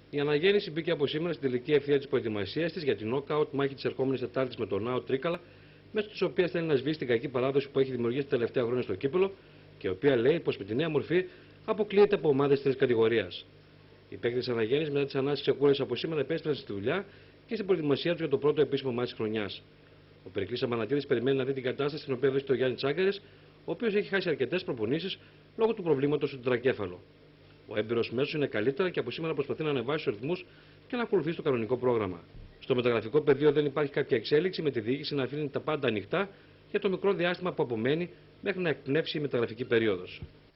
Η Αναγέννηση μπήκε από σήμερα στην τελική ευθεία τη προετοιμασία τη για την νόκαουτ μάχη τη ερχόμενη Τετάρτη με τον Νάο Τρίκαλα, μέσω τη οποία θέλει να σβήσει την κακή παράδοση που έχει δημιουργήσει τα τελευταία χρόνια στο κύπελο και η οποία λέει πω με τη νέα μορφή αποκλείεται από ομάδε τρίτη κατηγορία. Οι παίκτες τη Αναγέννηση μετά τι ανάσχε ξεκούραση από σήμερα επέστρεψαν στη δουλειά και στην προετοιμασία του για το πρώτο επίσημο μάτι τη χρονιά. Ο Περικλής Αμανατίδης περιμένει να δει την κατάσταση στην οποία βρίσκεται ο Γιάννη Τσάγκαρης, ο οποίος έχει χάσει αρκετές προπονήσεις λόγω του προβλήματος του τετρακέφαλου. Ο έμπειρος μέσος είναι καλύτερα και από σήμερα προσπαθεί να ανεβάσει τους ρυθμούς και να ακολουθήσει το κανονικό πρόγραμμα. Στο μεταγραφικό πεδίο δεν υπάρχει κάποια εξέλιξη, με τη διοίκηση να αφήνει τα πάντα ανοιχτά για το μικρό διάστημα που απομένει μέχρι να εκπνεύσει η μεταγραφική περίοδος.